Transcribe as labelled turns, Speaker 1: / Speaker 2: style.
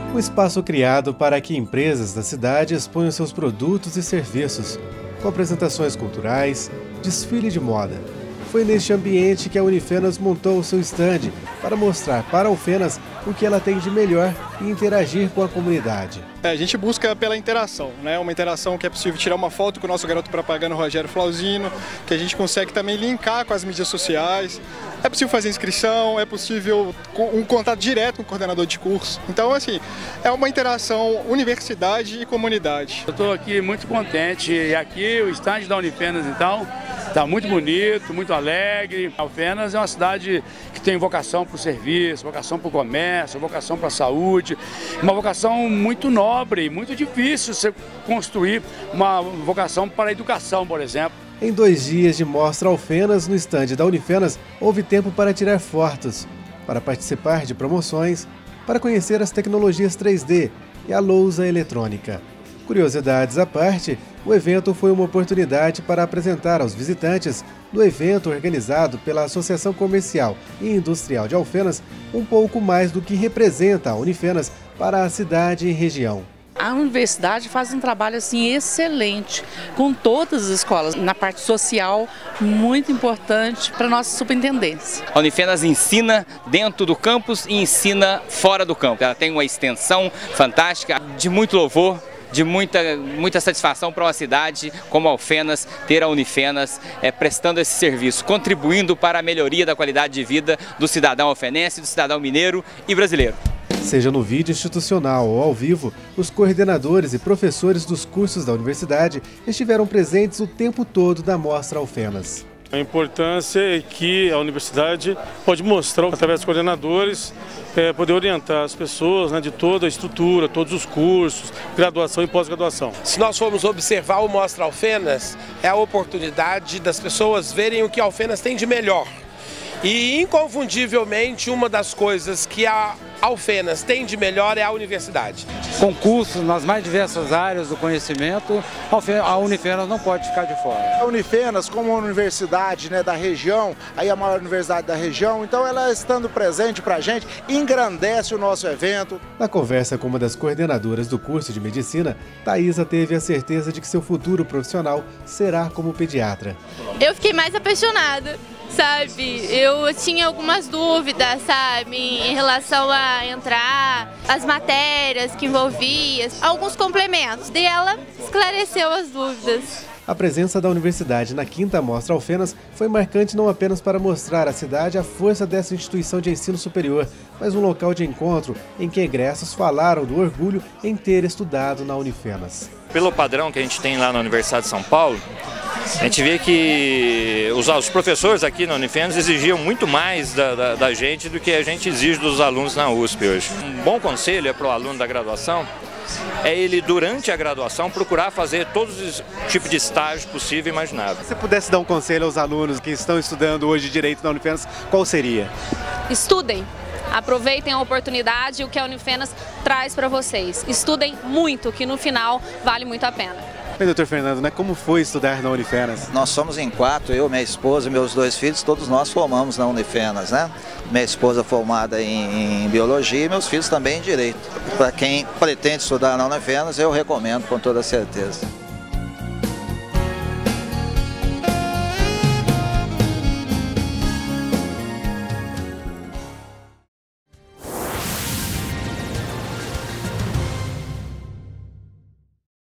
Speaker 1: Um espaço criado para que empresas da cidade exponham seus produtos e serviços, com apresentações culturais, desfile de moda. Foi neste ambiente que a Unifenas montou o seu estande para mostrar para a Alfenas o que ela tem de melhor e interagir com a comunidade.
Speaker 2: A gente busca pela interação, né? Uma interação que é possível tirar uma foto com o nosso garoto propaganda Rogério Flauzino, que a gente consegue também linkar com as mídias sociais. É possível fazer inscrição, é possível um contato direto com o coordenador de curso. Então, assim, é uma interação universidade e comunidade.
Speaker 3: Eu estou aqui muito contente e aqui o estande da Unifenas, então, está muito bonito, muito alegre. Alfenas é uma cidade que tem vocação para o serviço, vocação para o comércio, vocação para a saúde, uma vocação muito nobre, muito difícil você construir uma vocação para a educação, por exemplo.
Speaker 1: Em 2 dias de mostra Alfenas no estande da Unifenas, houve tempo para tirar fotos, para participar de promoções, para conhecer as tecnologias 3D e a lousa eletrônica. Curiosidades à parte, o evento foi uma oportunidade para apresentar aos visitantes do evento organizado pela Associação Comercial e Industrial de Alfenas um pouco mais do que representa a Unifenas para a cidade e região.
Speaker 4: A universidade faz um trabalho assim excelente com todas as escolas, na parte social, muito importante para a nossa superintendência.
Speaker 5: A Unifenas ensina dentro do campus e ensina fora do campus. Ela tem uma extensão fantástica, de muito louvor, de muita satisfação para uma cidade como Alfenas, ter a Unifenas prestando esse serviço, contribuindo para a melhoria da qualidade de vida do cidadão alfenense, do cidadão mineiro e brasileiro.
Speaker 1: Seja no vídeo institucional ou ao vivo, os coordenadores e professores dos cursos da universidade estiveram presentes o tempo todo da Mostra Alfenas.
Speaker 6: A importância é que a universidade pode mostrar, através dos coordenadores, poder orientar as pessoas, né, de toda a estrutura, todos os cursos, graduação e pós-graduação.
Speaker 7: Se nós formos observar o Mostra Alfenas, é a oportunidade das pessoas verem o que a Alfenas tem de melhor. E, inconfundivelmente, uma das coisas que a Alfenas tem de melhor é a universidade.
Speaker 8: Concursos nas mais diversas áreas do conhecimento, a Unifenas não pode ficar de fora.
Speaker 9: A Unifenas, como uma universidade, né, da região, aí a maior universidade da região, então ela estando presente para a gente, engrandece o nosso evento.
Speaker 1: Na conversa com uma das coordenadoras do curso de medicina, Thaisa teve a certeza de que seu futuro profissional será como pediatra.
Speaker 10: Eu fiquei mais apaixonada. Sabe, eu tinha algumas dúvidas, sabe, em relação a entrar, as matérias que envolvia, alguns complementos. E ela esclareceu as dúvidas.
Speaker 1: A presença da universidade na 5ª Mostra Alfenas foi marcante não apenas para mostrar à cidade a força dessa instituição de ensino superior, mas um local de encontro em que egressos falaram do orgulho em ter estudado na Unifenas.
Speaker 11: Pelo padrão que a gente tem lá na Universidade de São Paulo, a gente vê que os professores aqui na Unifenas exigiam muito mais da gente do que a gente exige dos alunos na USP hoje. Um bom conselho é para o aluno da graduação, é ele, durante a graduação, procurar fazer todos os tipos de estágio possível e imaginável.
Speaker 1: Se você pudesse dar um conselho aos alunos que estão estudando hoje Direito na Unifenas, qual seria?
Speaker 12: Estudem, aproveitem a oportunidade e o que a Unifenas traz para vocês. Estudem muito, que no final vale muito a pena.
Speaker 1: Oi, doutor Fernando, né? Como foi estudar na Unifenas?
Speaker 13: Nós somos em 4, eu, minha esposa e meus 2 filhos, todos nós formamos na Unifenas, né? Minha esposa formada em Biologia e meus filhos também em Direito. Para quem pretende estudar na Unifenas, eu recomendo com toda certeza.